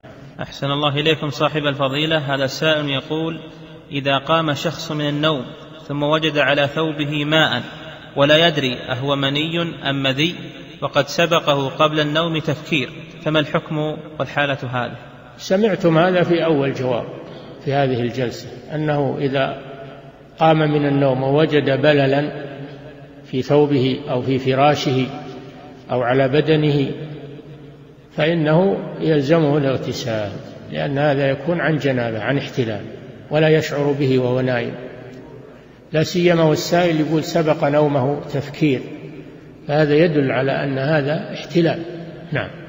أحسن الله إليكم صاحب الفضيلة. هذا سائل يقول: إذا قام شخص من النوم ثم وجد على ثوبه ماء ولا يدري أهو مني أم مذي وقد سبقه قبل النوم تفكير، فما الحكم والحالة هذه؟ سمعتم هذا في أول جواب في هذه الجلسة، أنه إذا قام من النوم ووجد بللا في ثوبه أو في فراشه أو على بدنه فإنه يلزمه الاغتسال، لأن هذا يكون عن جنابة، عن احتلام، ولا يشعر به وهو نائم، لا سيما والسائل يقول سبق نومه تفكير، فهذا يدل على أن هذا احتلام. نعم.